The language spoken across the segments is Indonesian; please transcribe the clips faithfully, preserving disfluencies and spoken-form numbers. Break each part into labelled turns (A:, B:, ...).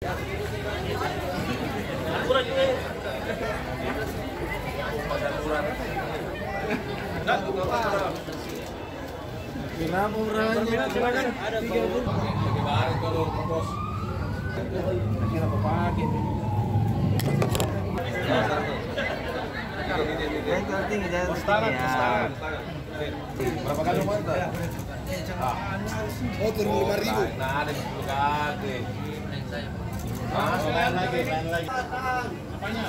A: Berapa murahnya? Silakan. tiga puluh. Baru kalau bos. Lagi apa pakai? Jangan tinggi, jangan tinggi. Berapa kali mau itu? Oh, turun lima ribu. Nah, ada sepuluh kali. Ah, lain lagi, lain lagi. Apanya?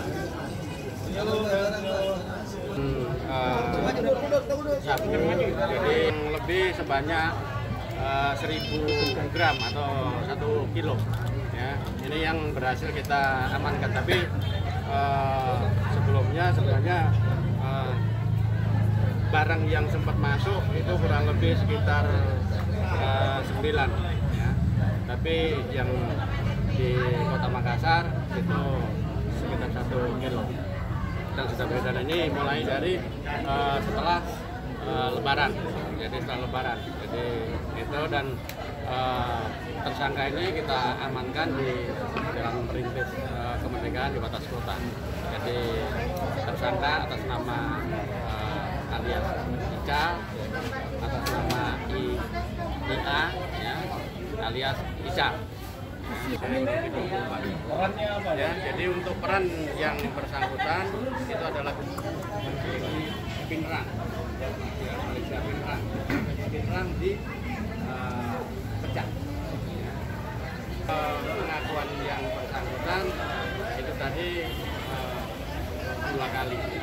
B: Hmm, uh, sapi jadi lebih sebanyak uh, seribu gram atau satu kilo ya. Ini yang berhasil kita amankan, tapi uh, sebelumnya sebenarnya uh, barang yang sempat masuk itu kurang lebih sekitar uh, sembilan ya. Tapi yang di Kota Makassar itu sekitar satu kilo. Dan sisa beredar ini mulai dari uh, setelah uh, Lebaran, jadi setelah Lebaran. Jadi itu dan uh, tersangka ini kita amankan di dalam perintis uh, kemerdekaan di batas kota. Jadi tersangka atas nama uh, alias Ica, atas nama I, IA, ya, alias Ica.
A: Perannya apa
B: ya? Jadi untuk peran yang bersangkutan itu adalah Pinrang, ya, Malaysia Pinrang, Pinrang di uh, Pecah. Ya. Uh, pengakuan yang bersangkutan itu tadi uh, dua kali.